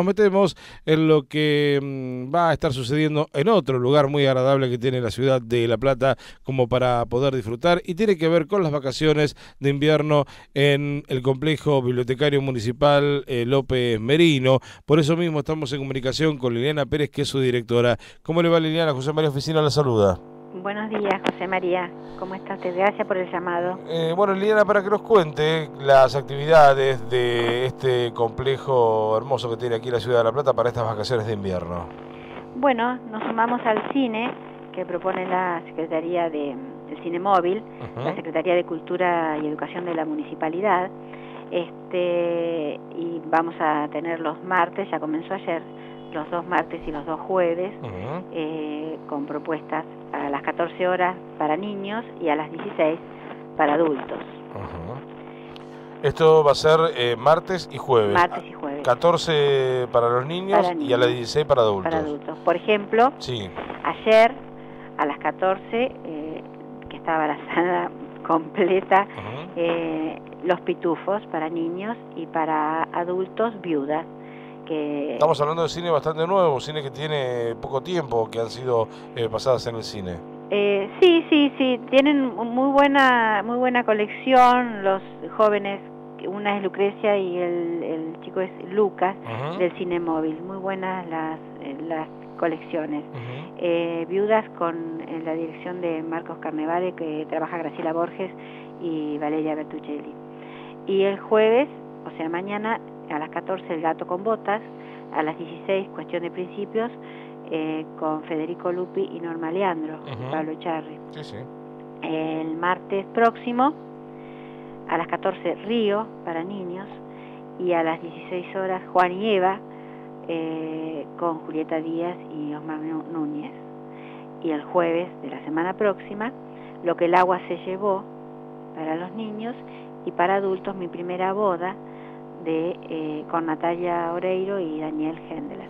Nos metemos en lo que va a estar sucediendo en otro lugar muy agradable que tiene la ciudad de La Plata como para poder disfrutar, y tiene que ver con las vacaciones de invierno en el complejo bibliotecario municipal López Merino. Por eso mismo estamos en comunicación con Liliana Pérez, que es su directora. ¿Cómo le va, Liliana? José María Oficina la saluda. Buenos días, José María. ¿Cómo está usted? Gracias por el llamado. Bueno, Liliana, para que nos cuente las actividades de este complejo hermoso que tiene aquí la ciudad de La Plata para estas vacaciones de invierno. Bueno, nos sumamos al cine que propone la Secretaría del Cine Móvil, la Secretaría de Cultura y Educación de la Municipalidad, y vamos a tener los martes, ya comenzó ayer, los 2 martes y los 2 jueves, con propuestas a las 14 horas para niños y a las 16 para adultos. Esto va a ser martes y jueves. Martes y jueves. 14 para los niños, y a las 16 para adultos. Para adultos. Por ejemplo, sí. Ayer a las 14, que estaba la sala completa, Los Pitufos para niños, y para adultos Viudas. Estamos hablando de cine bastante nuevo, cine que tiene poco tiempo, que han sido pasadas en el cine. Sí, tienen muy buena colección los jóvenes. Una es Lucrecia y el chico es Lucas, del Cine Móvil. Muy buenas las colecciones. Viudas en la dirección de Marcos Carnevale, que trabaja Graciela Borges y Valeria Bertuccelli. Y el jueves, o sea mañana, a las 14 El Gato con Botas, a las 16 Cuestión de Principios, con Federico Lupi y Norma Leandro, Pablo Echarri. Sí. El martes próximo, a las 14 Río para niños, y a las 16 horas Juan y Eva, con Julieta Díaz y Osmar Núñez. Y el jueves de la semana próxima, Lo que el agua se llevó para los niños, y para adultos Mi primera boda, con Natalia Oreiro y Daniel Hendler.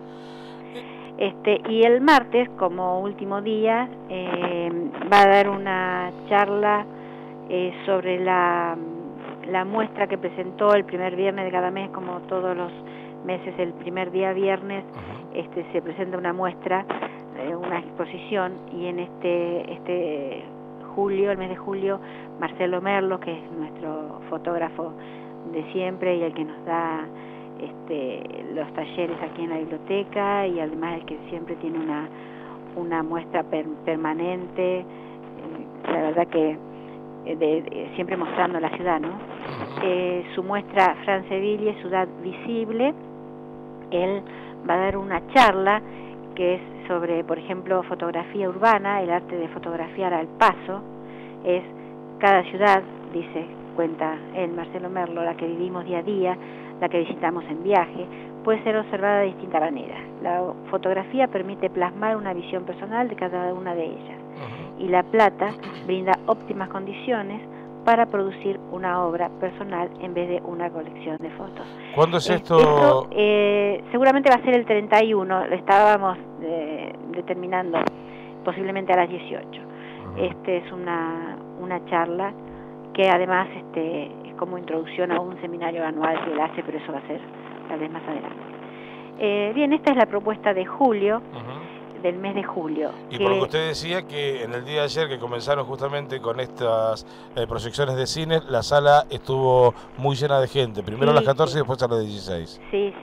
Y el martes, como último día, va a dar una charla sobre la muestra que presentó el primer viernes de cada mes. Como todos los meses, el primer día viernes se presenta una muestra, una exposición, y en este julio, el mes de julio, Marcelo Merlo, que es nuestro fotógrafo de siempre y el que nos da los talleres aquí en la biblioteca, y además el que siempre tiene una muestra permanente, la verdad que siempre mostrando la ciudad, ¿no? Su muestra Franceville, Ciudad Visible. Él va a dar una charla que es sobre, por ejemplo, fotografía urbana, el arte de fotografiar al paso. Es cada ciudad, cuenta él, Marcelo Merlo, la que vivimos día a día, la que visitamos en viaje, puede ser observada de distintas maneras. La fotografía permite plasmar una visión personal de cada una de ellas, y La Plata brinda óptimas condiciones para producir una obra personal en vez de una colección de fotos. ¿Cuándo es esto? Seguramente va a ser el 31, lo estábamos determinando, posiblemente a las 18. Es una charla que además es como introducción a un seminario anual que él hace, pero eso va a ser tal vez más adelante. Bien, esta es la propuesta de julio, del mes de julio. Y por lo que usted decía, que en el día de ayer, que comenzaron justamente con estas proyecciones de cine, la sala estuvo muy llena de gente, primero a las 14 y después a las 16. Sí.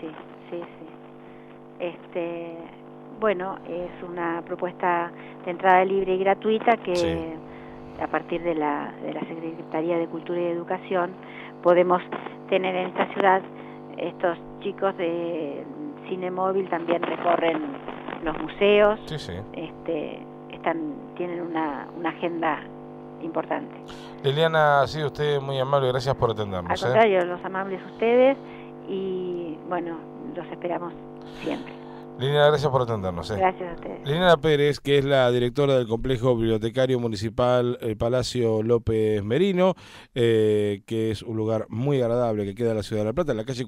Bueno, es una propuesta de entrada libre y gratuita que a partir de la Secretaría de Cultura y Educación podemos tener en esta ciudad. Estos chicos de Cine Móvil también recorren los museos, tienen una agenda importante. Liliana, ha sido usted muy amable, gracias por atendernos. Al contrario, los amables ustedes, y bueno, los esperamos siempre. Liliana, gracias por atendernos. Gracias a ustedes. Liliana Pérez, que es la directora del complejo bibliotecario municipal El Palacio López Merino, que es un lugar muy agradable que queda en la ciudad de La Plata, en la calle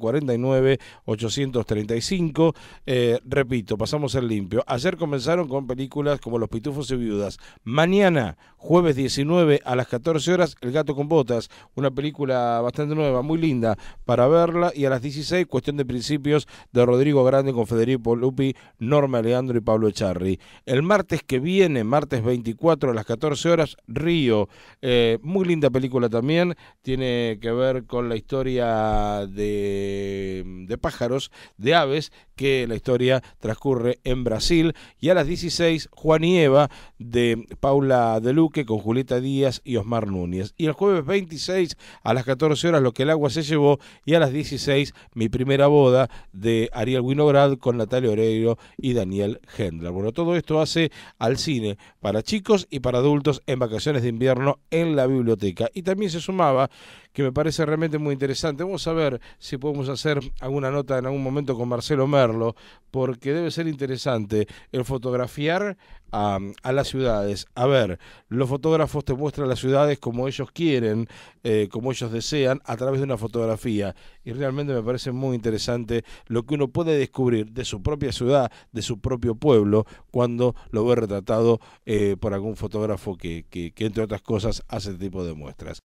49-835. Repito, pasamos el limpio. Ayer comenzaron con películas como Los Pitufos y Viudas. Mañana, jueves 19 a las 14 horas, El Gato con Botas, una película bastante nueva, muy linda para verla. Y a las 16, Cuestión de Principios, de Rodrigo Grande con Federico Lupi, Norma Leandro y Pablo Echarri. El martes que viene, martes 24 a las 14 horas, Río. Muy linda película también. Tiene que ver con la historia de pájaros, de aves, que la historia transcurre en Brasil. Y a las 16, Juan y Eva, de Paula De Luque con Julieta Díaz y Osmar Núñez. Y el jueves 26 a las 14 horas, Lo que el agua se llevó. Y a las 16, Mi primera boda, de Ariel Winograd con Natalia Oreiro y Daniel Hendler. Bueno, todo esto hace al cine para chicos y para adultos en vacaciones de invierno en la biblioteca. Y también se sumaba, que me parece realmente muy interesante, vamos a ver si podemos hacer alguna nota en algún momento con Marcelo Merlo, porque debe ser interesante el fotografiar a las ciudades. A ver, los fotógrafos te muestran las ciudades como ellos quieren, como ellos desean, a través de una fotografía. Y realmente me parece muy interesante lo que uno puede descubrir de su propia ciudad, de su propio pueblo, cuando lo ve retratado por algún fotógrafo que entre otras cosas hace este tipo de muestras.